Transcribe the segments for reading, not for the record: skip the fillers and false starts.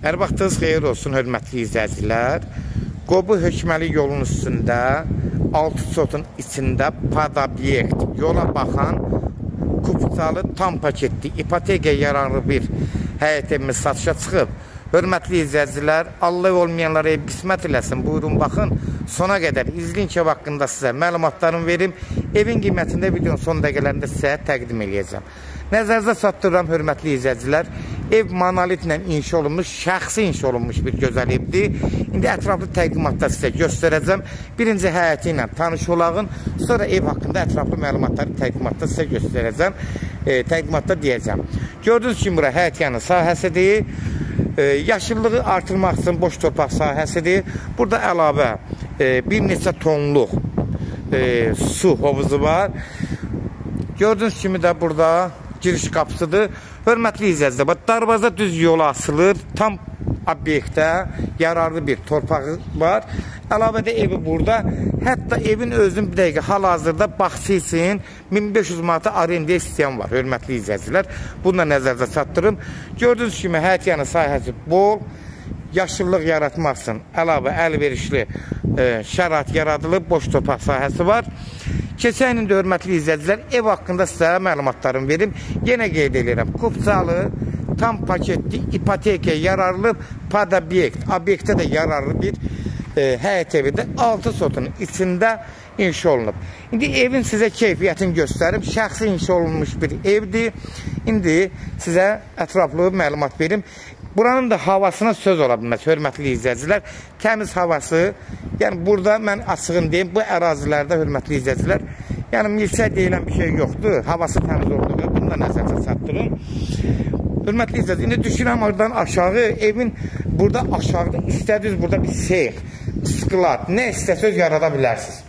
Hər vaxtınız xeyir olsun, hörmətli izləyicilər. Qobu Hökməli yolun üstündə, 6 sotun içində pad-obyekt, yola baxan, kupçalı, tam paketli, ipotekaya yararlı bir həyət evimiz satışa çıxıb. Hörmətli izləyicilər, Allah olmayanlara qismət eləsin. Buyurun, baxın, sona qədər izləyin ki, haqqında sizə məlumatlarımı verim. Evin qiymətində videonun son dəqiqələrində sizə təqdim edəcəm. Nəzərinizə çatdırıram, hörmətli izləyicilər. Ev monolitlə inşa olunmuş, şəxsi inşa olunmuş bir gözəl evdir. İndi ətraflı təqdimatda sizə göstərəcəm. Birinci həyəti ilə tanış olağın, sonra ev haqqında ətraflı məlumatları təqdimatda sizə göstərəcəm. Təqdimatda deyəcəm. Gördüyünüz kimi, bura həyət yanı sahəsidir. Yaşıllığı artırmaq üçün boş torpaq sahəsidir. Burada əlavə bir neçə tonluq su hovuzu var. Gördüyünüz kimi də burada giriş qapısıdır. Hörmətli izləyicilər, darvaza düz yola asılır. Tam obyektdə yararlı bir torpağı var. Əlavədə evi burada. Hətta evin özünün bir dəqiqə hal-hazırda baxçı üçün 1500 manata arendaya istəyən var, hörmətli izləyicilər. Bunu da nəzərdə çatdırım. Gördüyünüz kimi, həyət yanı sahəsi bol. Yaşıllıq yaratmaq üçün əlavə əlverişli şərait yaradılıb, boş torpaq sahəsi var. Keçən ildə, hörmətli izləyicilər, ev haqqında sizə məlumatlarımı verim. Yenə qeyd edirəm, kupçalı, tam paketli, ipotekaya yararlı pad-obyekt, obyektə də yararlı bir həyət evidir. 6 sotun içində inşa olunub. İndi evin sizə keyfiyyətini göstərim. Şəxsi inşa olunmuş bir evdir. İndi sizə ətraflı məlumat verim. Buranın da havasına söz ola bilməz, hörmətli izləyicilər. Təmiz havası, yəni burada mən açığın deyim, bu ərazilərdə, hörmətli izləyicilər, yəni milçək deyilən bir şey yoxdur. Havası təmiz olduğu, bunu da nəzərdə çatdırın. Hörmətli izləyicilər, indi düşünürəm oradan aşağı, evin burada aşağıda istədiniz burada bir seyx, sklat, nə istəsəz yarada bilərsiniz.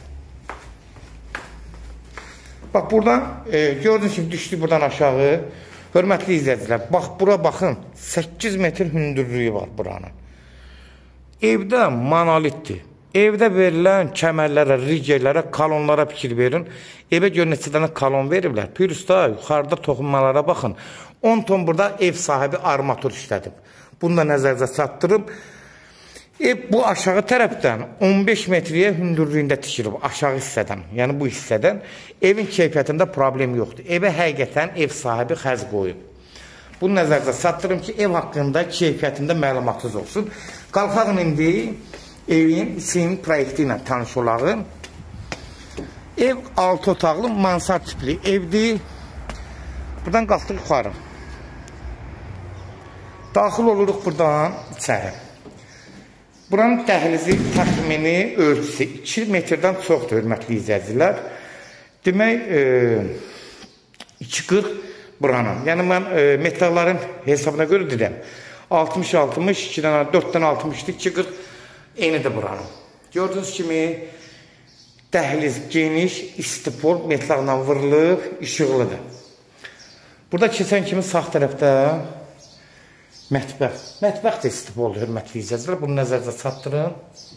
Bax, buradan gördüyünüz kimi düşdük buradan aşağı. Hörmətli izləyicilər, bax, bura baxın, 8 metr hündürlüyü var buranın. Evdə monolitdir. Evdə verilən kəmərlərə, rigerlərə, kalonlara fikir verin. Evə görə neçə dənə kalon veriblər. Pürüstə, yuxarıda toxunmalara baxın. 10 ton burada ev sahibi armatur işlədib. Bunu da nəzərdə çatdırıb. Ev bu aşağı tərəfdən 15 metriyə hündürlüyündə tikilib, aşağı hissədən, yəni bu hissədən. Evin keyfiyyətində problem yoxdur. Evə həqiqətən ev sahibi xərc qoyub. Bunu nəzərdə çatdırım ki, ev haqqında keyfiyyətində məlumatsız olsun. Qalxağın indi evin içinin proyekti ilə tanış olağın. Ev 6 otaqlı, mansard tipli evdir. Buradan qalxdıq yuxarı. Daxil oluruq buradan içəri. Buranın dəhlizi təxmini ölçüsü 2 metrdən çoxdur, hörmətli izləyicilər. Demək, 2,40 buranın. Yəni, mən metrların hesabına görə deyirəm. 60-60, 4-dən 60-dır, 2,40 eynidir buranın. Gördüyünüz kimi, dəhliz geniş, istipol metrlarla vırılıb, işıqlıdır. Burada keçən kimi sağ tərəfdə mətbəx. Mətbəx də istipoldur, hörmətli izləyicilər. Bunu nəzərdə çatdırın.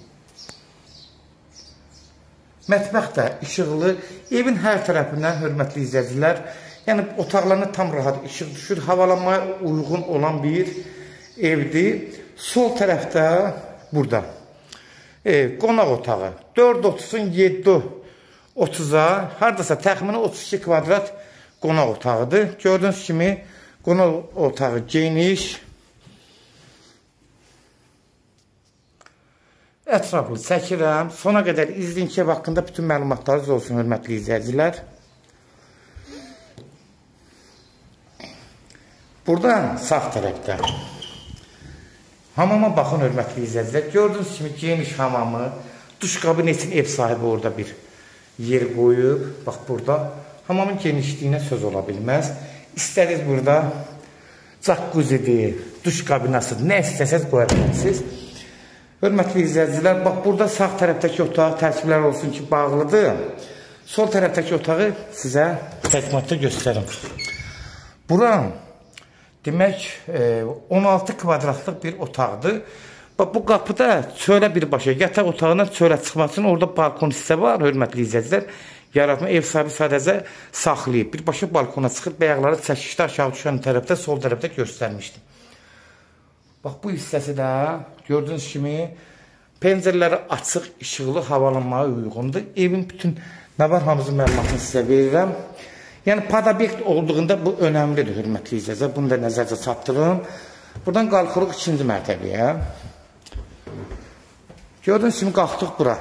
Mətbəx də işıqlı. Evin hər tərəfindən, hörmətli izləyicilər, yəni otaqlarına tam rahat işıq düşür. Havalanmaya uyğun olan bir evdir. Sol tərəfdə burada qonaq otağı. 4.30-un 7.30-a, haradasa təxmini 32 kvadrat qonaq otağıdır. Gördüyünüz kimi, qonaq otağı geniş. Ətraflı çəkirəm. Sona qədər izləyin ki, ev haqqında bütün məlumatlarınız olsun, hörmətli izləyicilər. Buradan sağ tərəfdə hamama baxın, hörmətli izləyicilər. Gördüyünüz kimi geniş hamamı, duş kabini üçün ev sahibi orada bir yer qoyub. Bax, burada hamamın genişliyinə söz ola bilməz. İstədiniz burada jacuzzidir, duş kabinasıdır, nə istəsəz qoya bilərsiniz. Hörmətli izləyicilər, bax, burada sağ tərəfdəki otaq təəssüflər olsun ki, bağlıdır. Sol tərəfdəki otağı sizə təqdimatda göstərim. Buran, demək, 16 kvadratlıq bir otaqdır. Bax, bu qapıda çölə birbaşa, yataq otağına çölə çıxmaq üçün orada balkon hissə var, hörmətli izləyicilər. Yaratma ev sahibi sadəcə saxlayıb. Birbaşa balkona çıxıb, bəyaqları çəkişdə aşağı düşən tərəfdə, sol tərəfdə göstərmişdim. Bax, bu hissəsi də gördüyünüz kimi pəncərələri açıq, işıqlı havalanmaya uyğundur. Evin bütün nə var, hamısı məlumatını sizə verirəm. Yəni, padobiyekt olduğunda bu önəmlidir, hörmətli izləyicilər. Bunu da nəzərdə çatdırın. Buradan qalxırıq ikinci mərtəbəyə. Gördüyünüz kimi qalxdıq bura.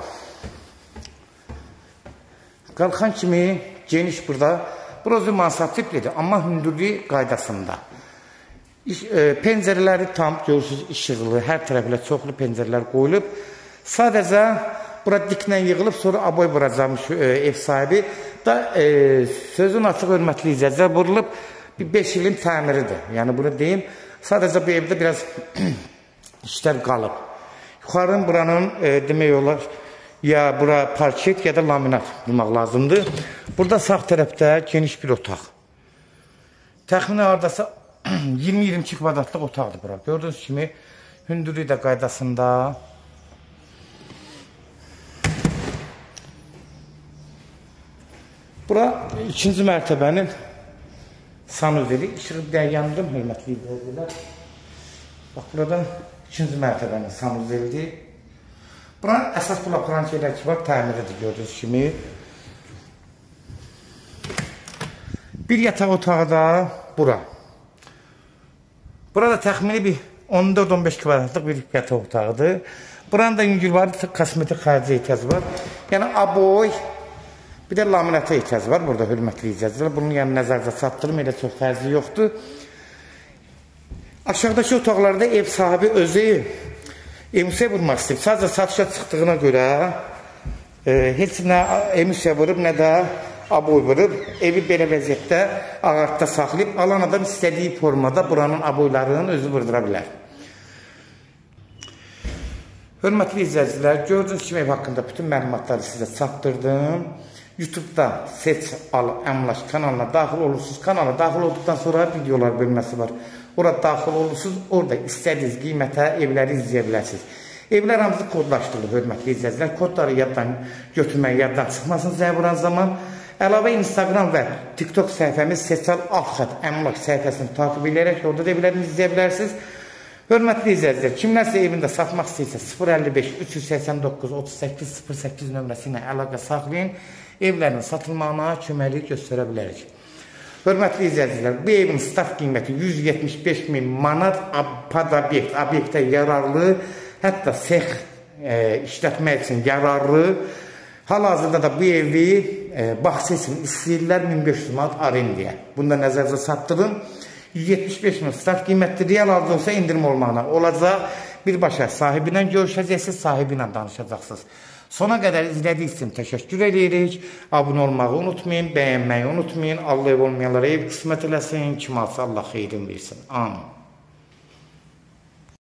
Qalxan kimi geniş burada. Burası mansardidir, amma hündürlük qaydasında. Pəncərələri tam görürsünüz, işıqlı, hər tərəflə çoxlu pəncərələr qoyulub. Sadəcə bura diklə yığılıb, sonra aboy vuracaqmış ev sahibi da sözün açıq, hörmətli izləyicilər, vurulub bir 5 ilin təmiridir. Yəni bunu deyim, sadəcə bu evdə biraz işlər qalıb. Yuxarının buranın demək olar, ya bura parket ya da laminat bulmaq lazımdır. Burada sağ tərəfdə geniş bir otaq. Təxminən haradasa 20-22 kvadratlıq otaqdır bura. Gördüyünüz kimi hündürlük də qaydasında. Bura ikinci mərtəbənin sanuzeli. İşığı bir də yandım, hörmətli izləyicilər. Bax, burada ikinci mərtəbənin sanuzelidir. Buranın əsas blokların şeylər ki var, təmiridir gördüyünüz kimi. Bir yataq otağı da bura. Burada təxmini bir 14-15 kvadratlıq bir yataq otağıdır. Buranın da yüngülvari kosmetik xərci ehtiyacı var. Yəni aboy, bir də laminata ehtiyacı var burada, hörmətli izləyicilər. Bunun yəni nəzərdə çatdırım, elə çox xərci yoxdur. Aşağıdakı otaqlarda ev sahibi özü emisiya vurmaq istəyib. Sadəcə satışa çıxdığına görə heç nə emisiya vurub, nə də aboy vurub. Evi belə vəziyyətdə ağartda saxlayıb, alan adam istədiyi formada buranın aboylarının özü vurdura bilər. Hörmətli izləyicilər, gördüyünüz kimi ev haqqında bütün məlumatları sizə çatdırdım. YouTube'da seç, al, əmlak kanalına daxil olursunuz. Kanala daxil olduqdan sonra videolar bölməsi var. Orada daxil olursunuz, orada istədiyiniz qiymətə evləri izləyə bilərsiniz. Evlər hamısı kodlaşdırılır, hörmətli izləyicilər. Kodları yaddan götürmək, yaddan çıxmasın sizə vuran zaman. Əlavə Instagram və TikTok səhifəmiz Seçal Alxat əmlak səhifəsini takip edərək orada da evlərinizi izləyə bilərsiniz. Hörmətli izləyicilər, kimlərsə evində satmaq istəyirsə 055-389-38-08 nömrəsi ilə əlaqə saxlayın. Evlərin satılmağına köməklik göstərə bilərik. Hörmətli izləyicilər, bu evin start qiyməti 175.000 manat, padobiyekt, obyektə yararlı, hətta sex işlətmək üçün yararlı. Hal-hazırda da bu evi bağça üçün istəyirlər 1500 manat arendiyə. Bunu da nəzərdə çatdırın. 175.000 start qiymətli, real halda olsa indirim olmağına olacaq. Birbaşa sahibi ilə görüşəcəksiniz, sahibi ilə danışacaqsınız. Sona qədər izlədiyiniz üçün təşəkkür edirik. Abunə olmağı unutmayın, bəyənməyi unutmayın. Allah ev olmayanlara ev qismət eləsin, kim alsa Allah xeyrin versin. Amin.